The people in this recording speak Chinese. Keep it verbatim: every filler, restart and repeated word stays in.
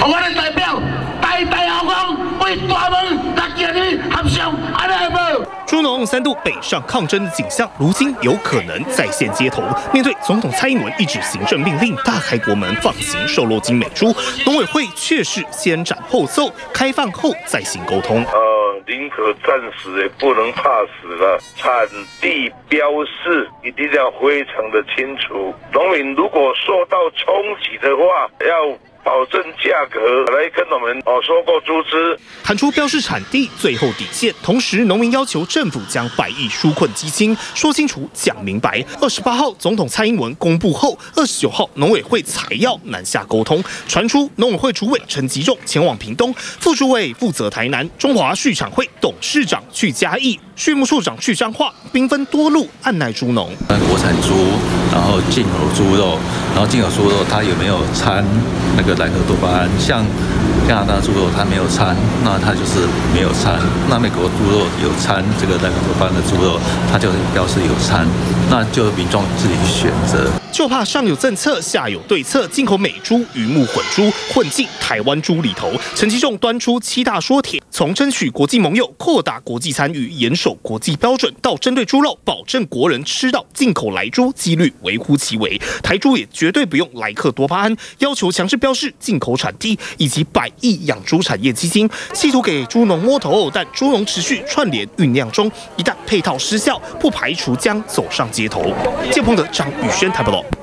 我的代表代代后讲为大门大家日合上，安尼好无？ 猪农三度北上抗争的景象，如今有可能再现街头。面对总统蔡英文一纸行政命令，大开国门放行瘦肉精美猪，农委会却是先斩后奏，开放后再行沟通。 呃，宁可战死也不能怕死了。产地标示一定要非常的清楚，农民如果受到冲击的话，要保证价格来跟我们哦收购猪只， 喊出标示产地最后底线。同时，农民要求政府将百亿纾困基金说清楚、讲明白。二十八号总统蔡英文公布后，二十九号农委会才要南下沟通。传出农委会主委陈吉仲前往屏东，副主委负责台南，中华畜产会董事长去嘉义，畜牧处长去彰化，兵分多路按捺猪农。 国产猪，然后进口猪肉，然后进口猪肉它有没有掺那个莱克多巴胺？像加拿大猪肉它没有掺，那它就是没有掺；那美国猪肉有掺这个莱克多巴胺的猪肉，它就标示有掺，那就民众自己去选择。 就怕上有政策，下有对策，进口美猪、鱼目混珠混进台湾猪里头。陈吉仲端出七大说帖，从争取国际盟友、扩大国际参与、严守国际标准，到针对猪肉保证国人吃到进口来猪几率微乎其微。台猪也绝对不用莱克多巴胺，要求强制标示进口产地，以及百亿养猪产业基金，企图给猪农摸头，但猪农持续串联酝酿中，一旦配套失效，不排除将走上街头。建鹏的张宇轩台报道。